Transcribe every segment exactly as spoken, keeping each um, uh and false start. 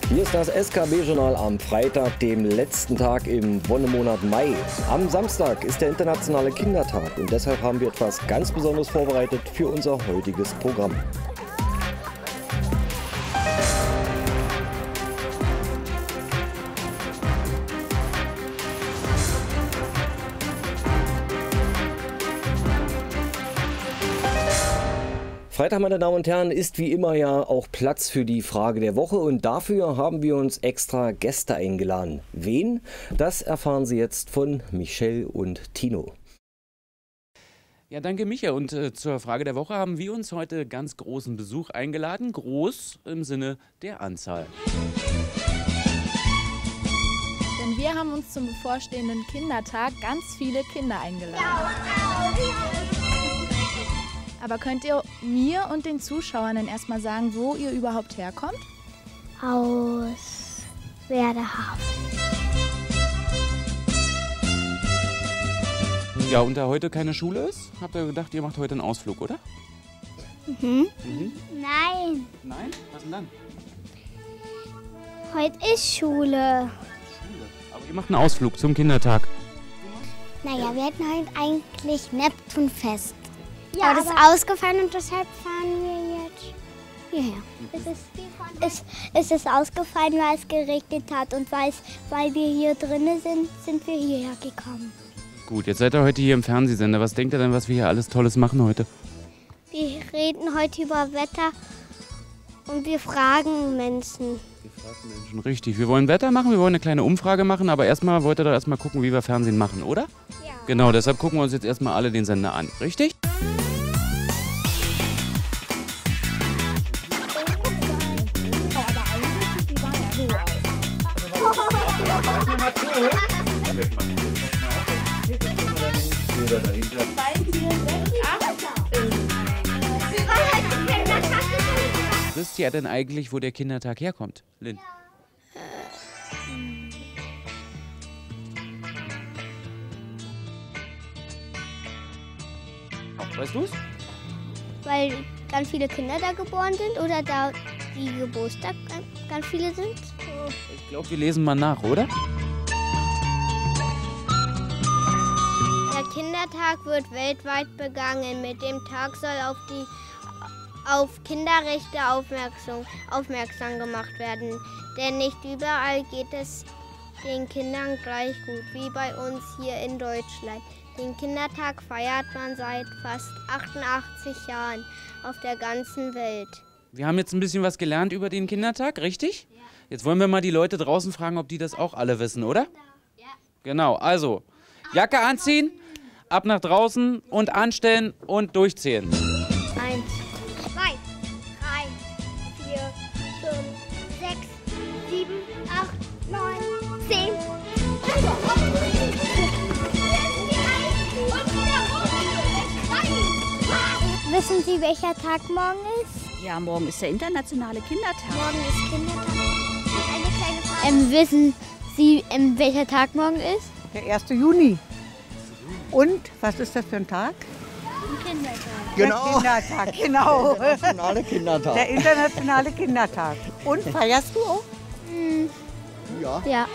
Hier ist das S K B-Journal am Freitag, dem letzten Tag im Wonnemonat Mai. Am Samstag ist der internationale Kindertag und deshalb haben wir etwas ganz Besonderes vorbereitet für unser heutiges Programm. Freitag, meine Damen und Herren, ist wie immer ja auch Platz für die Frage der Woche und dafür haben wir uns extra Gäste eingeladen. Wen? Das erfahren Sie jetzt von Michelle und Tino. Ja, danke Micha. Und äh, zur Frage der Woche haben wir uns heute ganz großen Besuch eingeladen. Groß im Sinne der Anzahl. Denn wir haben uns zum bevorstehenden Kindertag ganz viele Kinder eingeladen. Aber könnt ihr mir und den Zuschauern denn erstmal sagen, wo ihr überhaupt herkommt? Aus Werderhafen. Ja, und da heute keine Schule ist, habt ihr gedacht, ihr macht heute einen Ausflug, oder? Mhm. Mhm. Nein, Nein? Was denn dann? heute ist Schule. Schule. Aber ihr macht einen Ausflug zum Kindertag. Naja, wir hatten heute eigentlich Neptunfest. Ja, aber das ist ausgefallen und deshalb fahren wir jetzt hierher. Es ist, es, es ist ausgefallen, weil es geregnet hat und weil, es, weil wir hier drinnen sind, sind wir hierher gekommen. Gut, jetzt seid ihr heute hier im Fernsehsender. Was denkt ihr denn, was wir hier alles Tolles machen heute? Wir reden heute über Wetter und wir fragen Menschen. Wir fragen Menschen, richtig. Wir wollen Wetter machen, wir wollen eine kleine Umfrage machen, aber erstmal wollt ihr doch erstmal gucken, wie wir Fernsehen machen, oder? Ja. Genau, deshalb gucken wir uns jetzt erstmal alle den Sender an, richtig? Wisst ihr denn eigentlich, wo der Kindertag herkommt, Lynn? Weißt du's? Weil ganz viele Kinder da geboren sind oder da die Geburtstag ganz viele sind? Ich glaube, wir lesen mal nach, oder? Der Kindertag wird weltweit begangen. Mit dem Tag soll auf die auf Kinderrechte aufmerksam, aufmerksam gemacht werden. Denn nicht überall geht es den Kindern gleich gut, wie bei uns hier in Deutschland. Den Kindertag feiert man seit fast achtundachtzig Jahren auf der ganzen Welt. Wir haben jetzt ein bisschen was gelernt über den Kindertag, richtig? Ja. Jetzt wollen wir mal die Leute draußen fragen, ob die das auch alle wissen, oder? Ja. Genau, also Jacke anziehen, ab nach draußen und anstellen und durchzählen. Eins, zwei, drei, vier, fünf, sechs, sieben, acht, neun, zehn. Wissen Sie, welcher Tag morgen ist? Ja, morgen ist der internationale Kindertag. Morgen ist Kindertag. Eine kleine Frage. Ähm, wissen Sie, ähm, welcher Tag morgen ist? Der erste Juni. Und was ist das für ein Tag? Ein Kindertag. Genau. Der Kindertag, genau. Der internationale Kindertag. Der internationale Kindertag. Und feierst du auch? Hm. Ja. Ja.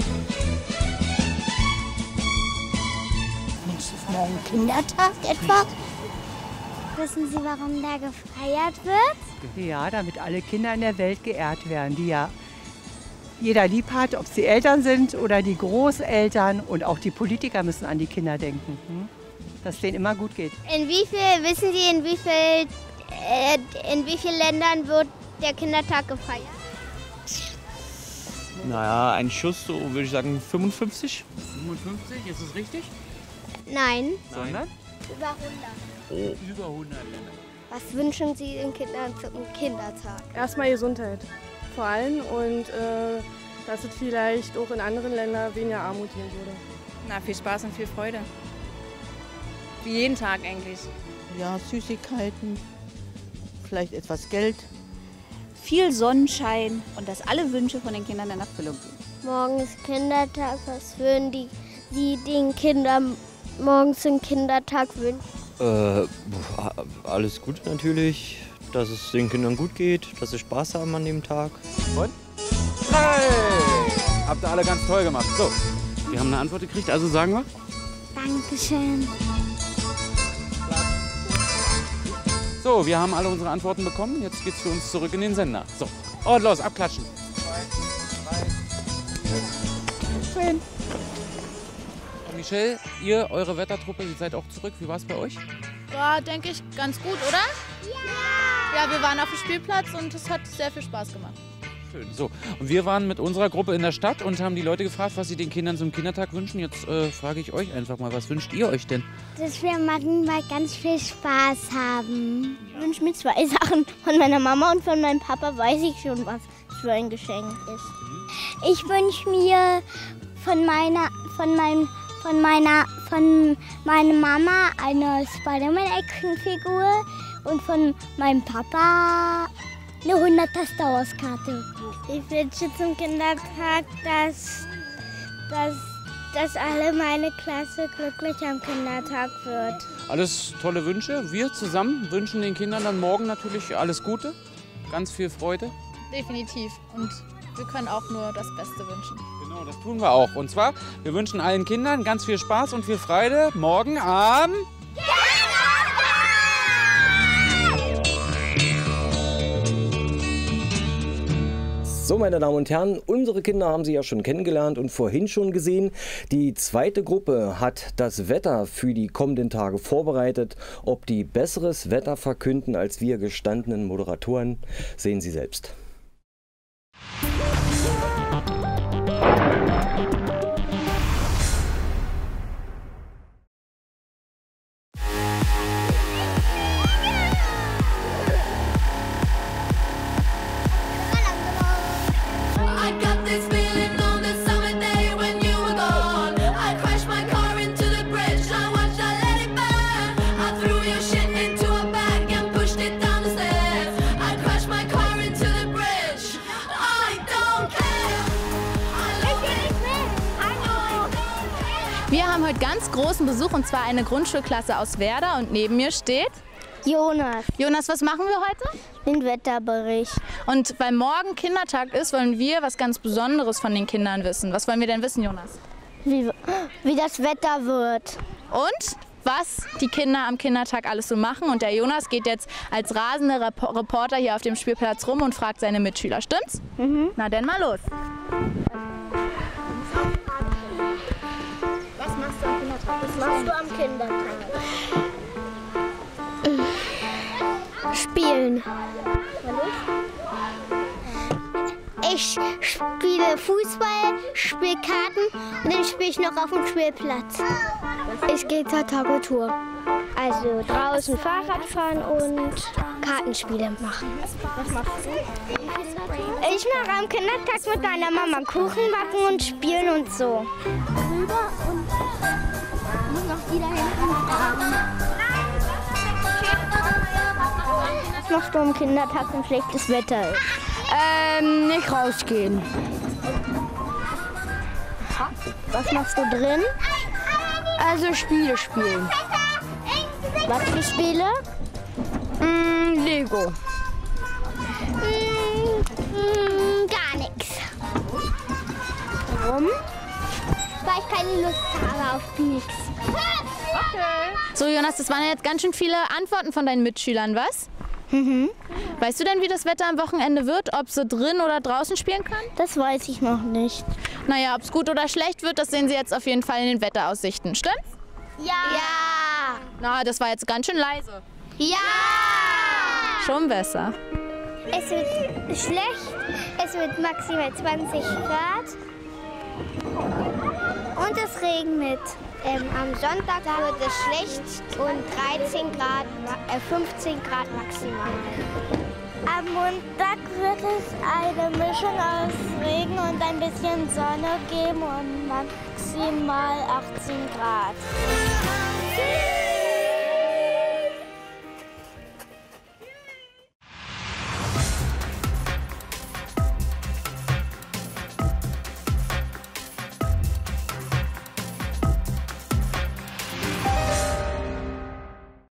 Mensch, ist morgen Kindertag etwa? Wissen Sie, warum da gefeiert wird? Ja, damit alle Kinder in der Welt geehrt werden, die ja jeder lieb hat, ob es die Eltern sind oder die Großeltern. Und auch die Politiker müssen an die Kinder denken, hm? Dass es denen immer gut geht. In wie viel, wissen Sie, in wie viel, äh, in wie vielen Ländern wird der Kindertag gefeiert? Naja, ein Schuss, so würde ich sagen fünfundfünfzig. fünfundfünfzig, ist es richtig? Nein, Sondern? über hundert. Oh. Über hundert Länder. Was wünschen Sie den Kindern zum Kindertag? Erstmal Gesundheit, vor allem, und äh, dass es vielleicht auch in anderen Ländern weniger Armut geben würde. Na, viel Spaß und viel Freude. Wie jeden Tag eigentlich. Ja, Süßigkeiten, vielleicht etwas Geld. Viel Sonnenschein und dass alle Wünsche von den Kindern in Erfüllung gehen. Morgen ist Kindertag. Was würden die, Sie den Kindern morgen zum Kindertag wünschen? Äh, alles Gute natürlich, dass es den Kindern gut geht, dass sie Spaß haben an dem Tag. Und? drei. Habt ihr alle ganz toll gemacht. So, wir haben eine Antwort gekriegt, also sagen wir. Dankeschön. So, wir haben alle unsere Antworten bekommen. Jetzt geht's für uns zurück in den Sender. So, und los, abklatschen. Schön. Michelle, ihr, eure Wettertruppe, ihr seid auch zurück. Wie war es bei euch? Ja, denke ich, ganz gut, oder? Ja! Ja, wir waren auf dem Spielplatz und es hat sehr viel Spaß gemacht. Schön. So, und wir waren mit unserer Gruppe in der Stadt und haben die Leute gefragt, was sie den Kindern zum Kindertag wünschen. Jetzt äh, frage ich euch einfach mal, was wünscht ihr euch denn? Dass wir morgen mal ganz viel Spaß haben. Ich wünsche mir zwei Sachen. Von meiner Mama und von meinem Papa weiß ich schon, was für ein Geschenk ist. Ich wünsche mir von meiner, von meinem, von meiner, von meiner Mama eine Spider-Man-Actionfigur und von meinem Papa eine hunderter Star Wars-Karte. Ich wünsche zum Kindertag, dass, dass, dass alle meine Klasse glücklich am Kindertag wird. Alles tolle Wünsche. Wir zusammen wünschen den Kindern dann morgen natürlich alles Gute, ganz viel Freude. Definitiv. Und wir können auch nur das Beste wünschen. Genau, das tun wir auch. Und zwar, wir wünschen allen Kindern ganz viel Spaß und viel Freude morgen am... So, meine Damen und Herren, unsere Kinder haben Sie ja schon kennengelernt und vorhin schon gesehen. Die zweite Gruppe hat das Wetter für die kommenden Tage vorbereitet. Ob die besseres Wetter verkünden als wir gestandenen Moderatoren, sehen Sie selbst. Wir haben heute ganz großen Besuch und zwar eine Grundschulklasse aus Werder und neben mir steht Jonas. Jonas, was machen wir heute? Den Wetterbericht. Und weil morgen Kindertag ist, wollen wir was ganz Besonderes von den Kindern wissen. Was wollen wir denn wissen, Jonas? Wie, wie das Wetter wird. Und was die Kinder am Kindertag alles so machen. Und der Jonas geht jetzt als rasender Rep- Reporter hier auf dem Spielplatz rum und fragt seine Mitschüler. Stimmt's? Mhm. Na dann mal los. Was machst du am Kindertag? Was machst du am Kindertag? Spielen. Ich spiele Fußball, spiele Karten und dann spiele ich noch auf dem Spielplatz. Ich gehe zur Tagotour. Also draußen Fahrrad fahren und Kartenspiele machen. Was machst du? Ich mache am Kindertag mit meiner Mama Kuchen backen und spielen und so. Rüber und muss noch wieder hinten fragen. Was machst du am Kindertag, wenn schlechtes Wetter ist? Ähm, nicht rausgehen. Was machst du drin? Also Spiele spielen. Was für Spiele? Mm, Lego. Mm, mm, gar nichts. Warum? Weil ich keine Lust habe auf nichts. Okay. So Jonas, das waren jetzt ganz schön viele Antworten von deinen Mitschülern, was? Mhm. Weißt du denn, wie das Wetter am Wochenende wird? Ob sie drin oder draußen spielen können? Das weiß ich noch nicht. Naja, ob es gut oder schlecht wird, das sehen sie jetzt auf jeden Fall in den Wetteraussichten. Stimmt's? Ja. Ja. Na, das war jetzt ganz schön leise. Ja. Schon besser. Es wird schlecht. Es wird maximal zwanzig Grad. Und es regnet. Ähm, am Sonntag wird es schlecht und dreizehn Grad, äh, fünfzehn Grad maximal. Am Montag wird es eine Mischung aus Regen und ein bisschen Sonne geben und maximal achtzehn Grad.